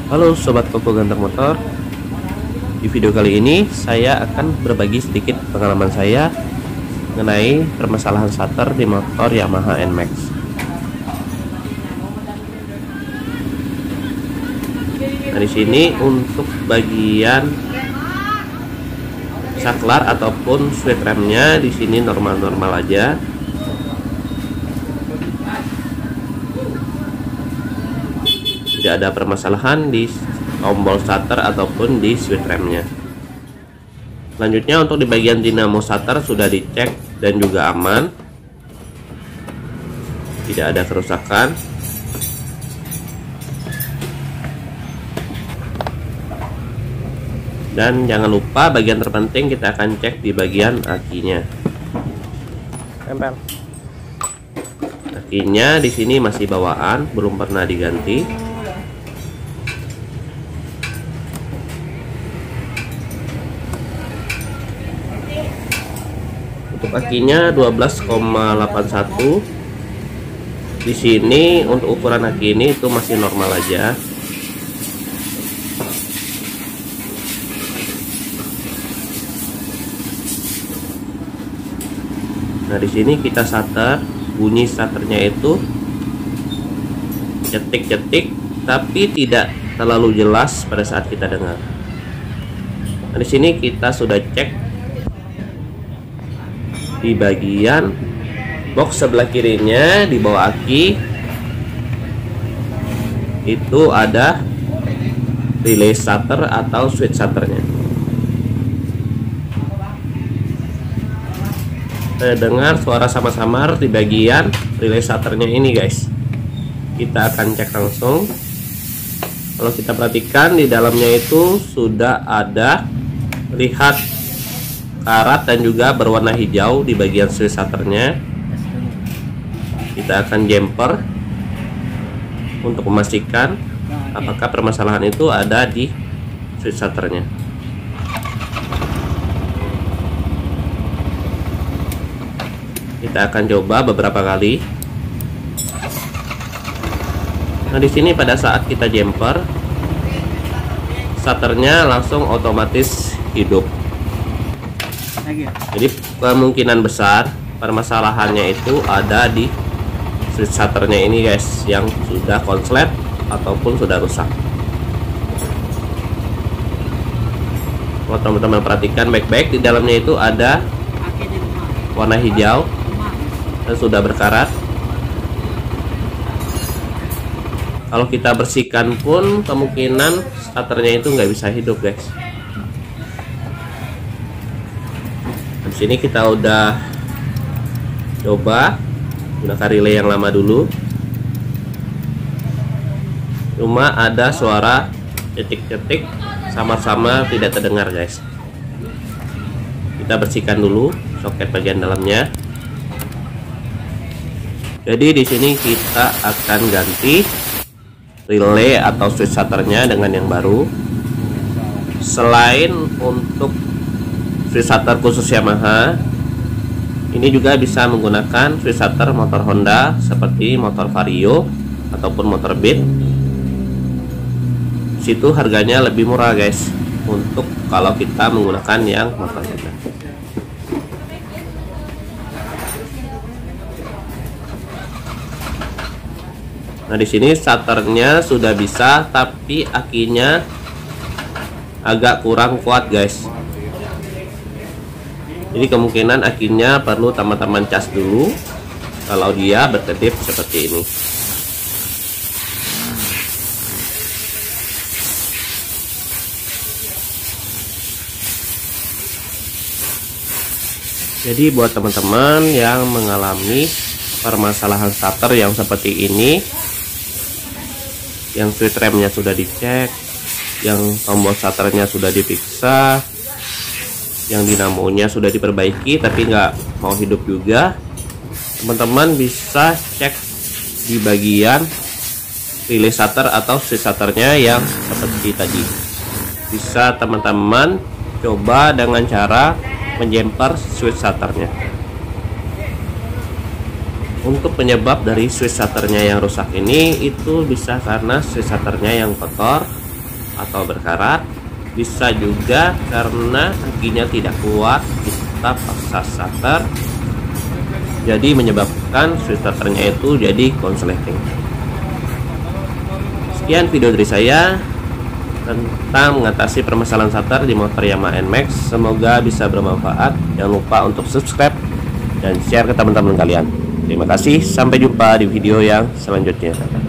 Halo Sobat Koko Ganteng Motor. Di video kali ini saya akan berbagi sedikit pengalaman saya mengenai permasalahan starter di motor Yamaha NMAX. Nah, di sini untuk bagian saklar ataupun switch remnya di sini normal-normal aja. Tidak ada permasalahan di tombol starter ataupun di switch remnya. Selanjutnya untuk di bagian dinamo starter sudah dicek dan juga aman, tidak ada kerusakan. Dan jangan lupa bagian terpenting kita akan cek di bagian akinya. Tempel. Akinya di sini masih bawaan, belum pernah diganti. Untuk akinya 12,81. Di sini untuk ukuran aki ini itu masih normal aja. Nah, di sini kita starter, bunyi starternya itu cetik-cetik tapi tidak terlalu jelas pada saat kita dengar. Nah, di sini kita sudah cek di bagian box sebelah kirinya di bawah aki itu ada relay starter atau switch starternya. Saya dengar suara samar-samar di bagian relay starternya ini guys. Kita akan cek langsung. Kalau kita perhatikan di dalamnya itu sudah ada, lihat karat dan juga berwarna hijau di bagian switch starternya. Kita akan jumper untuk memastikan apakah permasalahan itu ada di switch starternya. Kita akan coba beberapa kali. Nah, di sini pada saat kita jumper, starternya langsung otomatis hidup. Jadi kemungkinan besar permasalahannya itu ada di switch starternya ini guys, yang sudah konslet ataupun sudah rusak. Kalau teman-teman perhatikan baik-baik, di dalamnya itu ada warna hijau dan sudah berkarat. Kalau kita bersihkan pun kemungkinan starternya itu nggak bisa hidup guys. Di sini kita udah coba gunakan relay yang lama dulu, cuma ada suara cetik-cetik sama-sama tidak terdengar guys. Kita bersihkan dulu soket bagian dalamnya. Jadi di sini kita akan ganti relay atau switch starternya dengan yang baru. Selain untuk switch starter khusus Yamaha, ini juga bisa menggunakan switch starter motor Honda seperti motor Vario ataupun motor Beat. Situ harganya lebih murah guys, untuk kalau kita menggunakan yang motor Honda. Nah, di sini starternya sudah bisa, tapi akinya agak kurang kuat guys. Jadi kemungkinan akinya perlu teman-teman cas dulu kalau dia berkedip seperti ini. Jadi buat teman-teman yang mengalami permasalahan starter yang seperti ini, yang switch remnya sudah dicek, yang tombol starternya sudah diperiksa, yang dinamonya sudah diperbaiki tapi nggak mau hidup juga, teman-teman bisa cek di bagian relay starter atau switch starternya yang seperti tadi. Bisa teman-teman coba dengan cara menjumper switch starternya. Untuk penyebab dari switch starternya yang rusak ini itu bisa karena switch starternya yang kotor atau berkarat, bisa juga karena akinya tidak kuat kita paksa starter, jadi menyebabkan switch starternya itu jadi konsleting. Sekian video dari saya tentang mengatasi permasalahan starter di motor Yamaha NMAX. Semoga bisa bermanfaat. Jangan lupa untuk subscribe dan share ke teman-teman kalian. Terima kasih, sampai jumpa di video yang selanjutnya.